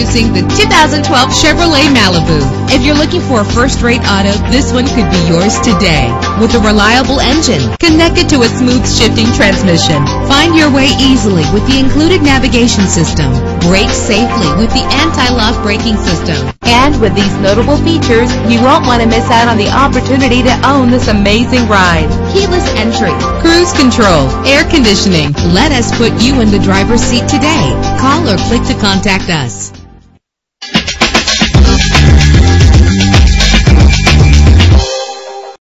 Introducing the 2012 Chevrolet Malibu. If you're looking for a first-rate auto, this one could be yours today. With a reliable engine connected to a smooth shifting transmission, find your way easily with the included navigation system. Brake safely with the anti-lock braking system. And with these notable features, you won't want to miss out on the opportunity to own this amazing ride. Keyless entry, cruise control, air conditioning. Let us put you in the driver's seat today. Call or click to contact us.